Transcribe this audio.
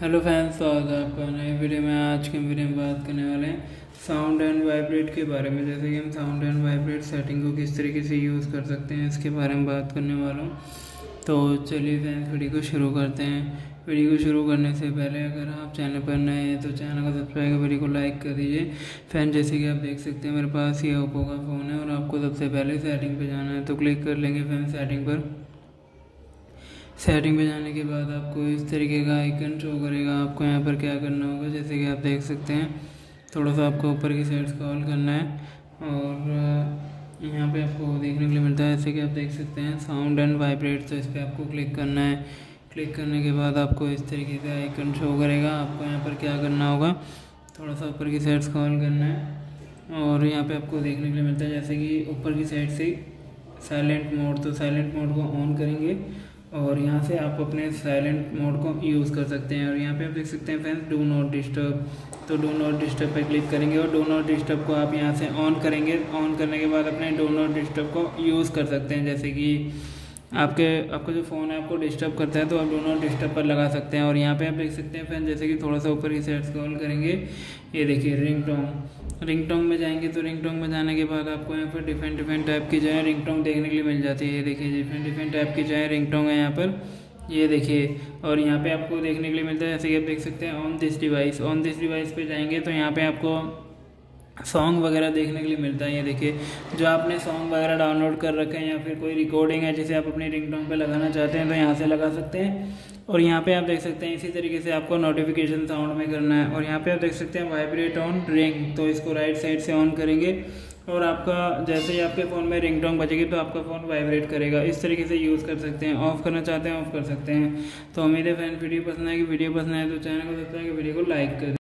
Hello fans, स्वागत है आपका नई वीडियो में। आज के वीडियो में बात करने वाले हैं साउंड एंड वाइब्रेट के बारे में। जैसे कि हम साउंड एंड वाइब्रेट सेटिंग को किस तरीके से यूज़ कर सकते हैं, इसके बारे में बात करने वाला हूँ। तो चलिए फैंस, वीडियो को शुरू करते हैं। वीडियो को शुरू करने से पहले अगर आप चैनल पर नए हैं तो चैनल को सब्सक्राइब कर वीडियो को लाइक कर दीजिए। फैन, जैसे कि आप देख सकते हैं मेरे पास ये ओप्पो का फ़ोन है और आपको सबसे पहले सेटिंग पे जाना है, तो क्लिक कर लेंगे फैन सेटिंग पर। सेटिंग पे जाने के बाद आपको इस तरीके का आइकन शो करेगा। आपको यहाँ पर क्या करना होगा, जैसे कि आप देख सकते हैं, थोड़ा सा आपको ऊपर की साइड स्क्रॉल करना है और यहाँ पे आपको देखने के लिए मिलता है, जैसे कि आप देख सकते हैं साउंड एंड वाइब्रेट। तो इस पर आपको क्लिक करना है। क्लिक करने के बाद आपको इस तरीके का आइकन शो करेगा। आपको यहाँ पर क्या करना होगा, थोड़ा सा ऊपर की साइड स्क्रॉल करना है और यहाँ पर आपको देखने के लिए मिलता है, जैसे कि ऊपर की साइड से साइलेंट मोड। तो साइलेंट मोड को ऑन करेंगे और यहाँ से आप अपने साइलेंट मोड को यूज़ कर सकते हैं। और यहाँ पे आप देख सकते हैं फ्रेंड्स, डू नॉट डिस्टर्ब। तो डू नॉट डिस्टर्ब पे क्लिक करेंगे और डू नॉट डिस्टर्ब को आप यहाँ से ऑन करेंगे। ऑन करने के बाद अपने डू नॉट डिस्टर्ब को यूज़ कर सकते हैं। जैसे कि आपका जो फ़ोन है आपको डिस्टर्ब करता है तो आप डू नॉट डिस्टर्ब पर लगा सकते हैं। और यहाँ पे आप देख सकते हैं फ्रेंड्स, जैसे कि थोड़ा सा ऊपर की साइड स्क्रॉल करेंगे, ये देखिए रिंगटोन में जाएंगे। तो रिंगटोन में जाने के बाद आपको यहाँ पर डिफरेंट टाइप की जो है रिंगटोन देखने के लिए मिल जाती है। ये देखिए डिफरेंट टाइप की जो है रिंगटोन है यहाँ पर, ये देखिए। और यहाँ पे आपको देखने के लिए मिलता है, जैसे कि आप देख सकते हैं ऑन दिस डिवाइस पे जाएंगे तो यहाँ पे आपको सॉन्ग वगैरह देखने के लिए मिलता है। ये देखिए, जो आपने सॉन्ग वगैरह डाउनलोड कर रखे हैं या फिर कोई रिकॉर्डिंग है जिसे आप अपनी रिंगटोन पे लगाना चाहते हैं तो यहाँ से लगा सकते हैं। और यहाँ पे आप देख सकते हैं इसी तरीके से आपको नोटिफिकेशन साउंड में करना है। और यहाँ पे आप देख सकते हैं वाइब्रेट ऑन रिंग, तो इसको राइट साइड से ऑन करेंगे और आपका जैसे ही आपके फ़ोन में रिंगटोन बजेगी तो आपका फ़ोन वाइब्रेट करेगा। इस तरीके से यूज़ कर सकते हैं। ऑफ़ करना चाहते हैं ऑफ़ कर सकते हैं। तो उम्मीद है फैन वीडियो पसंद आएगी। वीडियो पसंद आए तो चैनल को सब्सक्राइब कर वीडियो को लाइक कर